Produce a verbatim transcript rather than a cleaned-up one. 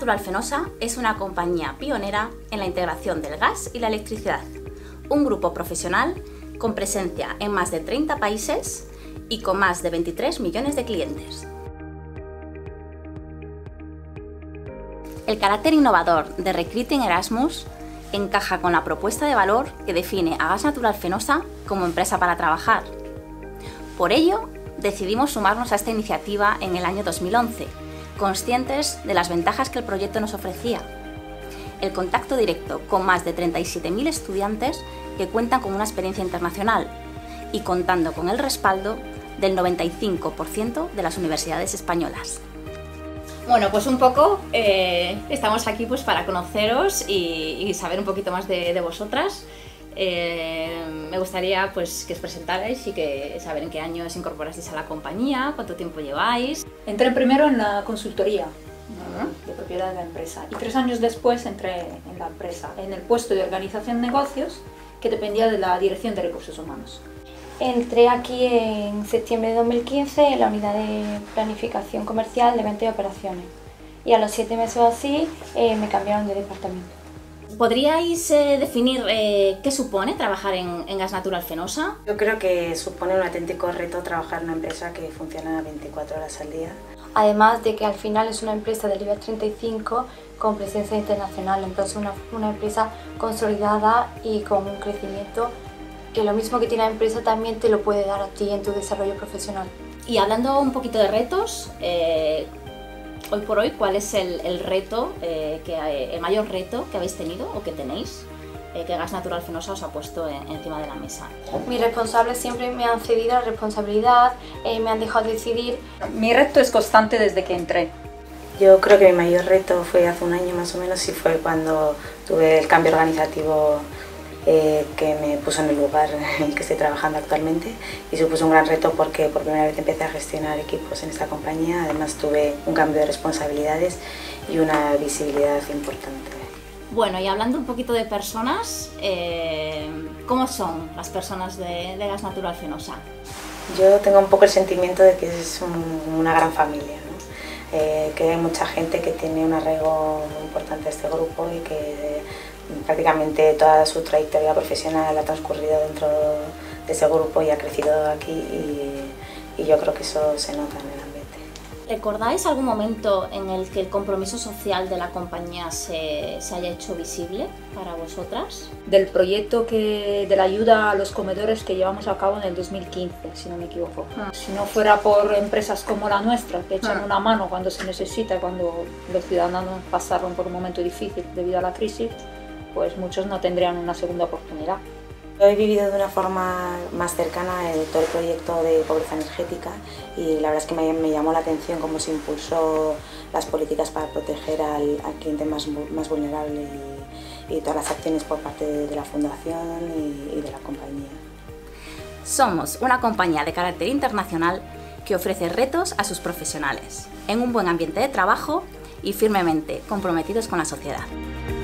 Natural Fenosa es una compañía pionera en la integración del gas y la electricidad, un grupo profesional con presencia en más de treinta países y con más de veintitrés millones de clientes. El carácter innovador de Recruiting Erasmus encaja con la propuesta de valor que define a Gas Natural Fenosa como empresa para trabajar. Por ello, decidimos sumarnos a esta iniciativa en el año dos mil once, conscientes de las ventajas que el proyecto nos ofrecía. El contacto directo con más de treinta y siete mil estudiantes que cuentan con una experiencia internacional y contando con el respaldo del noventa y cinco por ciento de las universidades españolas. Bueno, pues un poco eh, estamos aquí pues para conoceros y, y saber un poquito más de, de vosotras. Eh, me gustaría pues que os presentarais y que saber en qué año os incorporasteis a la compañía, cuánto tiempo lleváis. Entré primero en la consultoría uh-huh. de propiedad de la empresa y tres años después entré en la empresa, en el puesto de organización de negocios que dependía de la Dirección de Recursos Humanos. Entré aquí en septiembre de dos mil quince en la unidad de planificación comercial de ventas y operaciones y a los siete meses o así eh, me cambiaron de departamento. ¿Podríais eh, definir eh, qué supone trabajar en, en Gas Natural Fenosa? Yo creo que supone un auténtico reto trabajar en una empresa que funciona veinticuatro horas al día. Además de que al final es una empresa del IBEX treinta y cinco con presencia internacional, entonces una, una empresa consolidada y con un crecimiento que lo mismo que tiene la empresa también te lo puede dar a ti en tu desarrollo profesional. Y hablando un poquito de retos, eh, hoy por hoy, ¿cuál es el, el reto, eh, que, el mayor reto que habéis tenido o que tenéis, eh, que Gas Natural Fenosa os ha puesto en, encima de la mesa? Mis responsables siempre me han cedido la responsabilidad, eh, me han dejado decidir. Mi reto es constante desde que entré. Yo creo que mi mayor reto fue hace un año más o menos y fue cuando tuve el cambio organizativo eh, que me puso en el lugar en el que estoy trabajando actualmente y supuso un gran reto porque por primera vez empecé a gestionar equipos en esta compañía. Además tuve un cambio de responsabilidades y una visibilidad importante. Bueno, y hablando un poquito de personas, eh, ¿cómo son las personas de, de Gas Natural Fenosa? Yo tengo un poco el sentimiento de que es un, una gran familia, ¿no? eh, que hay mucha gente que tiene un arraigo muy importante a este grupo y que eh, prácticamente toda su trayectoria profesional ha transcurrido dentro de ese grupo y ha crecido aquí y, y yo creo que eso se nota en el ambiente. ¿Recordáis algún momento en el que el compromiso social de la compañía se, se haya hecho visible para vosotras? Del proyecto que, de la ayuda a los comedores que llevamos a cabo en el dos mil quince, si no me equivoco. Ah. Si no fuera por empresas como la nuestra, que echan ah. una mano cuando se necesita, cuando los ciudadanos pasaron por un momento difícil debido a la crisis, pues muchos no tendrían una segunda oportunidad. Yo he vivido de una forma más cercana el, todo el proyecto de pobreza energética y la verdad es que me, me llamó la atención cómo se impulsó las políticas para proteger al, al cliente más, más vulnerable y, y todas las acciones por parte de, de la fundación y, y de la compañía. Somos una compañía de carácter internacional que ofrece retos a sus profesionales en un buen ambiente de trabajo y firmemente comprometidos con la sociedad.